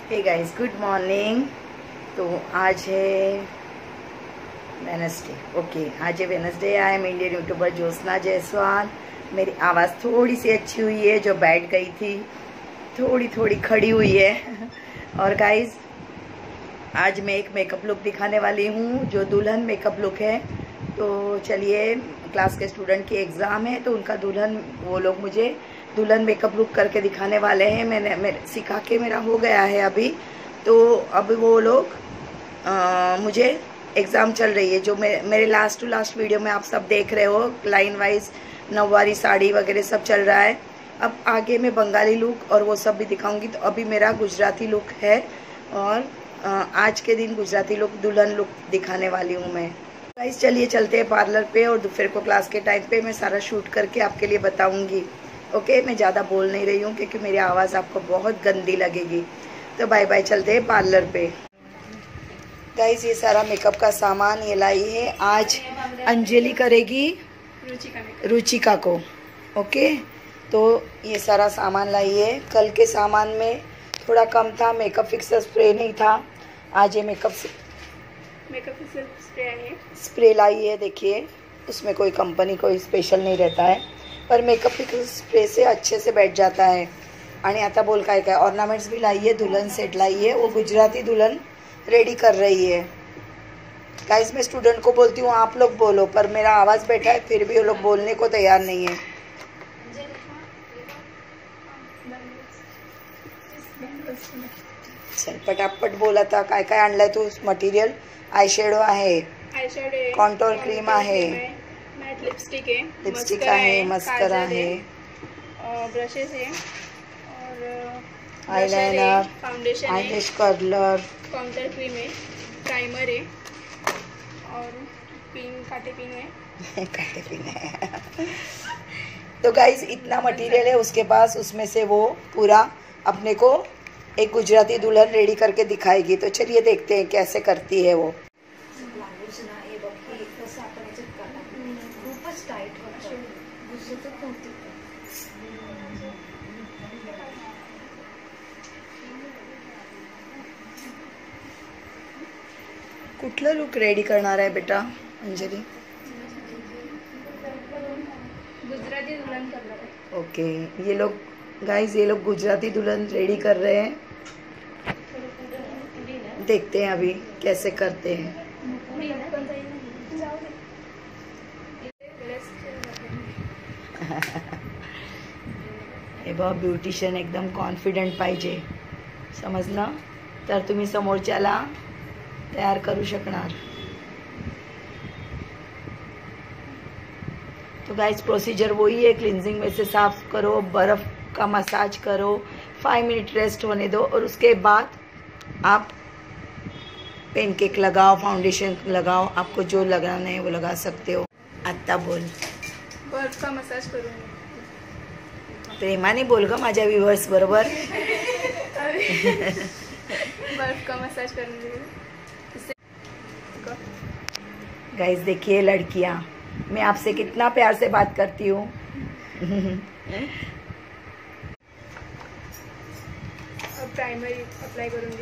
Hey guys, good morning. तो आज है वेनसडे। ओके, आज है Wednesday. I am Indian YouTuber Jyotsna Jaiswal. मेरी आवाज़ थोड़ी सी अच्छी हुई है, जो बैठ गई थी थोड़ी थोड़ी खड़ी हुई है। और गाइस, आज मैं एक मेकअप लुक दिखाने वाली हूँ जो दुल्हन मेकअप लुक है। तो चलिए, क्लास के स्टूडेंट की एग्ज़ाम है तो उनका वो लोग मुझे दुल्हन मेकअप लुक करके दिखाने वाले हैं। मैंने सिखा के मेरा हो गया है अभी। तो अब वो लोग मुझे एग्ज़ाम चल रही है, जो मेरे लास्ट टू लास्ट वीडियो में आप सब देख रहे हो, लाइन वाइज नौवारी साड़ी वगैरह सब चल रहा है। अब आगे मैं बंगाली लुक और वो सब भी दिखाऊंगी। तो अभी मेरा गुजराती लुक है और आज के दिन गुजराती लुक, दुल्हन लुक दिखाने वाली हूँ मैं। गाइस चलिए चलते हैं पार्लर पे, और दोपहर को क्लास के टाइम पे मैं सारा शूट करके आपके लिए बताऊंगी। ओके, मैं ज़्यादा बोल नहीं रही हूँ क्योंकि मेरी आवाज़ आपको बहुत गंदी लगेगी। तो बाय बाय, चलते हैं पार्लर पे। गाइस, ये सारा मेकअप का सामान ये लाई है। आज अंजलि करेगी रुचिका को। ओके, तो ये सारा सामान लाई है। कल के सामान में थोड़ा कम था, मेकअप फिक्सर स्प्रे नहीं था। आज ये मेकअप फिक्सर स्प्रे लाई है। देखिए, उसमें कोई कंपनी कोई स्पेशल नहीं रहता है, पर मेकअप फिक्सर स्प्रे से अच्छे से बैठ जाता है। आणि आता बोल काय काय ऑर्नामेंट्स भी लाई है, दुल्हन सेट लाई है। वो गुजराती दुल्हन रेडी कर रही है। गाइस, मैं स्टूडेंट को बोलती हूँ आप लोग बोलो, पर मेरा आवाज़ बैठा है फिर भी वो लोग बोलने को तैयार नहीं है। चल पटापट बोला था। काय काय आणलाय तू मटेरियल? आय शेडो आहे, कॉन्टोर क्रीम आहे, मॅट लिपस्टिक आहे, मस्करा आहे, ब्रशेस है और eyeliner, foundation eyelash curler, counter cream है, प्राइमर है और काटे पिन है। काटे पिन है। तो गाइस, इतना मटेरियल है उसके पास। उसमें से वो पूरा अपने को एक गुजराती दुल्हन रेडी करके दिखाएगी। तो चलिए देखते हैं कैसे करती है वो। कुठलं लुक रेडी करणार आहे बेटा अंजलि? गुजराती दुल्हन करणार है। ओके, ये लोग गाइस, ये लोग गुजराती दुल्हन रेडी कर रहे हैं। देखते हैं अभी कैसे करते हैं। हे बघ, ब्युटिशियन एकदम कॉन्फिडंट पाहिजे, समजलं तर तुम्ही समोरच्याला तैयार करू शकणार। तो गाइस, प्रोसीजर वही है। क्लिनजिंग में से साफ करो, बर्फ का मसाज करो, 5 मिनट रेस्ट होने दो, और उसके बाद आप पेनकेक लगाओ, फाउंडेशन लगाओ, आपको जो लगाना है वो लगा सकते हो। आता बोल। बर्फ का मसाज करूँगी। प्रेमाने बोल ग माझ्या व्ह्यूअर्स बरोबर। बर्फ का मसाज करूँगी। गाइस देखिए, लड़कियां, मैं आपसे कितना प्यार से बात करती हूँ। अब प्राइमर अप्लाई करूँगी।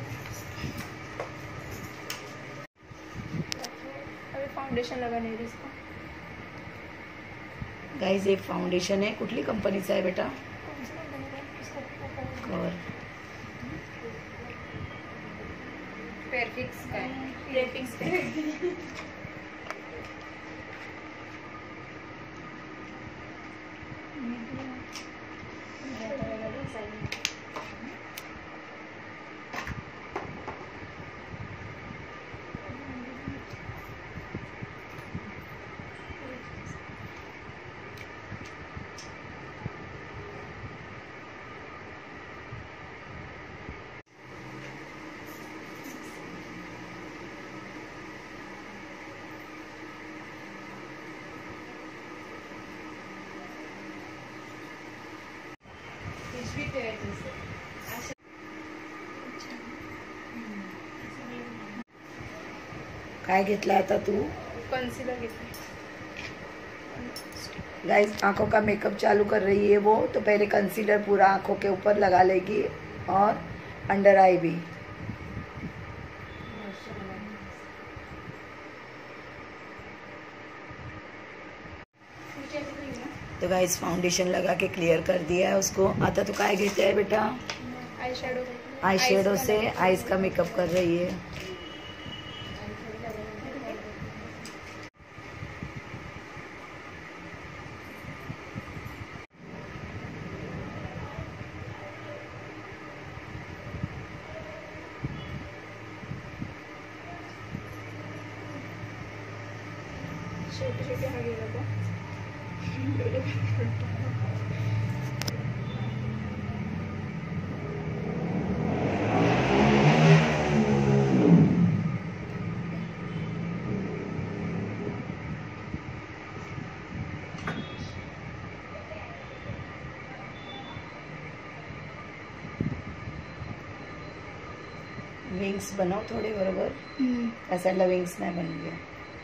अभी फाउंडेशन लगाने है इसको। गाइस, एक फाउंडेशन है, कुठली कंपनीचा आहे बेटा? कवर पेरफिक्स का है। पेरफिक्स का है। काय घेतला आता तू? कंसीलर घेतला। गाइस, आंखों का मेकअप चालू कर रही है वो। तो पहले कंसीलर पूरा आंखों के ऊपर लगा लेगी और अंडर आई भी। तो गाइस फाउंडेशन लगा के क्लियर कर दिया है उसको। आता तो काय घेते है बेटा? आई शेडो से आईज का मेकअप कर रही है। छोटे छोटे हागे लगा विंग्स बनाओ थोडे बरोबर असायला विंग्स नाही बनले।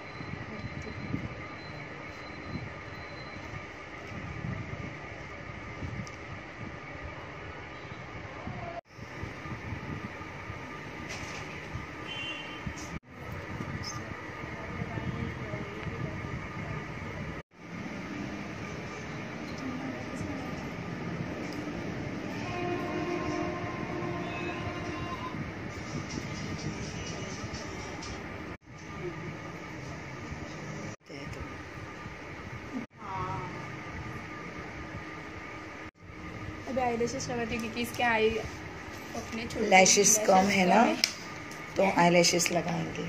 अभी आईलैशेस लगाती हूँ क्योंकि इसके आई अपने छोटे लैशेस कम है ना, तो आई लैशेस लगाएंगे।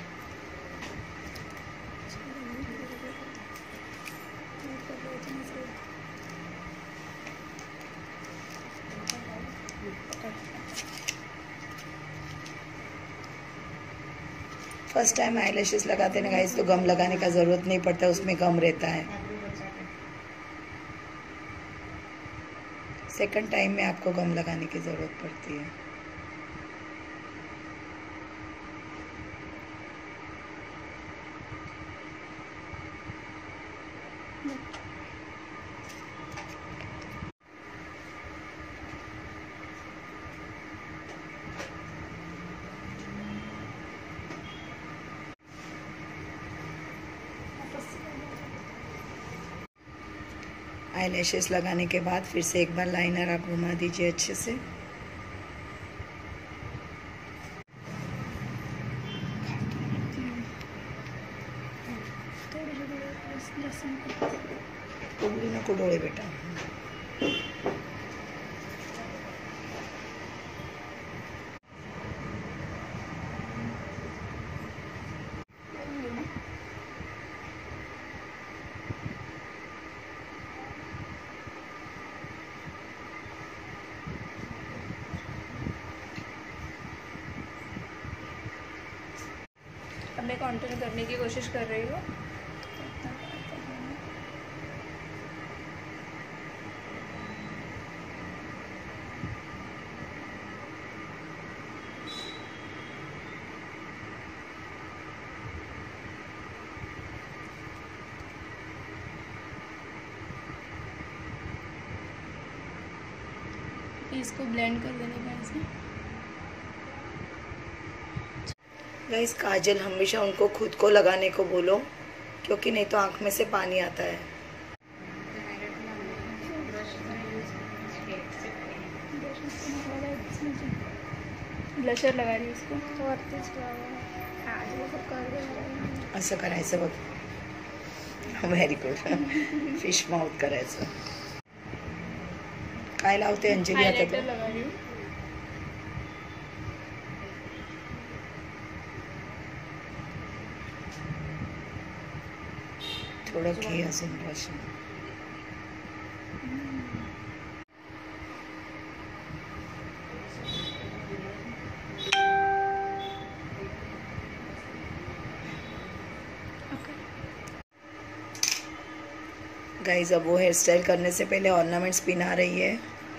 फर्स्ट टाइम आई लैशेस लगाते हैं गाइस तो गम लगाने का ज़रूरत नहीं पड़ता, उसमें गम रहता है। सेकंड टाइम में आपको गम लगाने की ज़रूरत पड़ती है। आई लैशेस लगाने के बाद फिर से एक बार लाइनर आप घुमा दीजिए अच्छे से। उंगली नको डोळे बेटा। अब मैं कंटिन्यू करने की कोशिश कर रही हूँ। इसको ब्लेंड कर देने का इसमें। गाइस काजल हमेशा उनको खुद को लगाने को बोलो, क्योंकि नहीं तो आँख में से पानी आता है। ब्लशर लगा रही हूँ इसको। असं करायचं बघ, व्हेरी गुड। फिश माउथ करायचं। काय लावते अंजली आता हाइलाइटर तू? लगा रही हूँ। थोडं घे अजून ब्रश। गाइस अब वो हेयर स्टाइल करने से पहले ऑर्नामेंट्स पिना रही है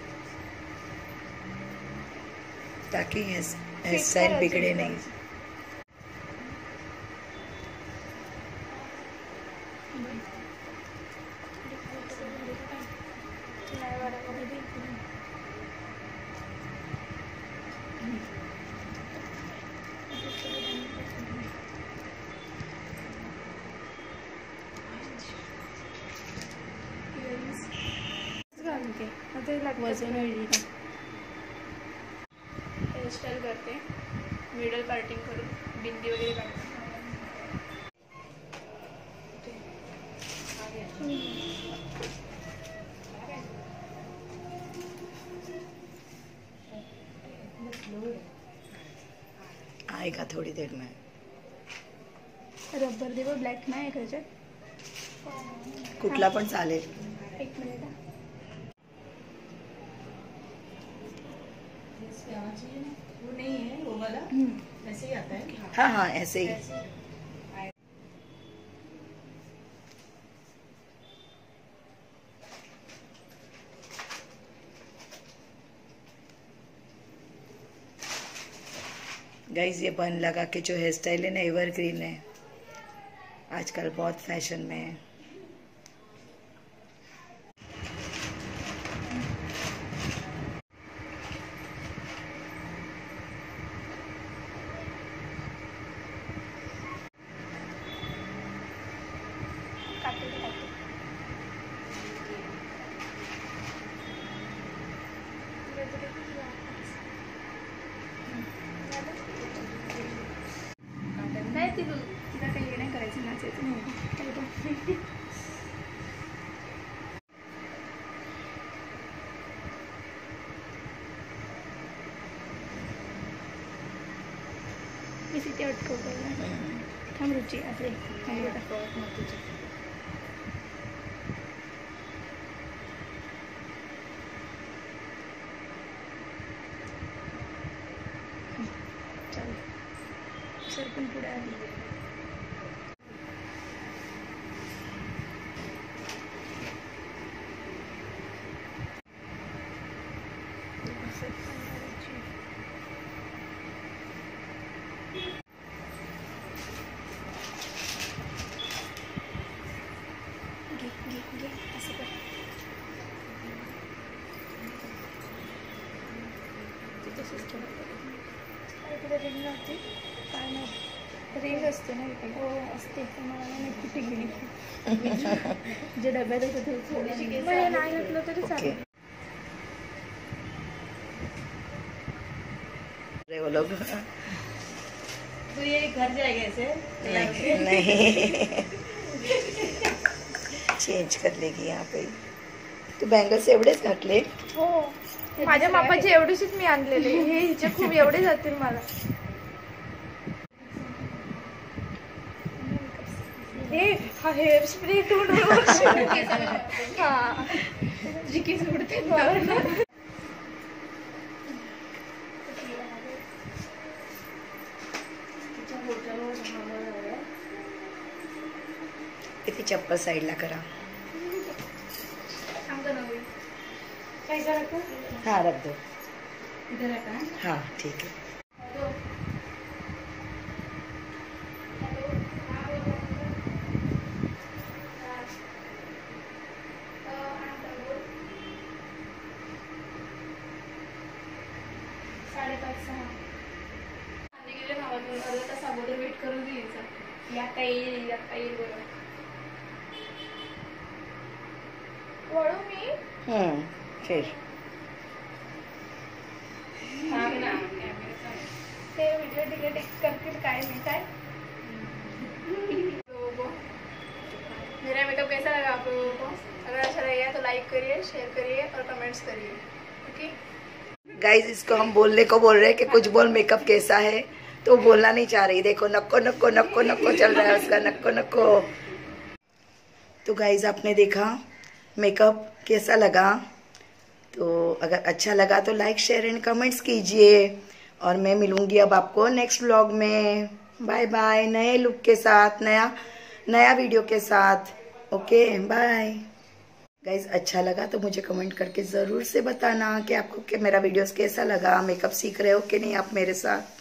ताकि हेयर स्टाइल बिगड़े नहीं। वजन होईल हेअरस्टाईल करते, मिडल पार्टिंग करून बिंदी वगैरे काढते. आएगा थोड़ी देर में. रबर दे व ब्लॅक नाही आहे त्याच्यात. कुठला पण चालेल. एक मिनिट. वो नहीं है वो वाला, ऐसे ही आता है. हाँ हाँ ऐसे ही. गाइस ये बन लगा के जो हेयर स्टाइल है ना एवरग्रीन है, आजकल बहुत फैशन में है. नाही तिला काही हे नाही करायचं, नाचायचं नाही. किसी ते अटकवतो थांब रुची आपले सर पण पुढे आली. घे असं कर. तसंच थोडं काय तुला रिंग नव्हती काय नाही. रिंग असते ना इथे. हो असते पण मला नाही कुठे गेली. जे डब्यात होतं ते थोडीशी केस नाही घातलं तरी चालेल. वो लोग तो ये घर जाएगा ऐसे. नहीं चेंज कर लेगी यहाँ पे. तू बँगल्स एवढेच घातले. हो माझ्या मापाचे एवढेशीच मी आणलेले. हे हिचे खूप एवढे जातील मला. हे हा हेअर स्प्रे हा जी केस उडते. इथे चप्पल साईडला करा. हाँ रख दो. इधर रखा है. हाँ ठीक है. अर्धा तास अगोदर वेट करून द्यायचा. या काही येईल बरोबर. वळू मी फिर ते व्हिडिओ डिलीट करतील काय नाही काय. मेरा मेकअप कैसा लगा आप लोगों को? अगर अच्छा लगा तो लाइक करिए, शेयर करिए और कमेंट्स करिए. ओके गाइस इसको हम बोलने को बोल रहे हैं कि कुछ बोल मेकअप कैसा है, तो बोलना नहीं चाह रही. देखो नक्को नक्को नक्को नक्को चल रहा है उसका. नक्को नक्को. तो गाइस आपने देखा मेकअप कैसा लगा. तो अगर अच्छा लगा तो लाइक शेयर एंड कमेंट्स कीजिए. और मैं मिलूंगी अब आपको नेक्स्ट व्लॉग में. Bye bye. नए लुक के साथ, नया वीडियो के साथ. Okay bye guys. अच्छा लगा तो मुझे कमेंट करके ज़रूर से बताना कि आपको मेरा वीडियोस कैसा लगा. मेकअप सीख रहे हो कि नहीं आप मेरे साथ.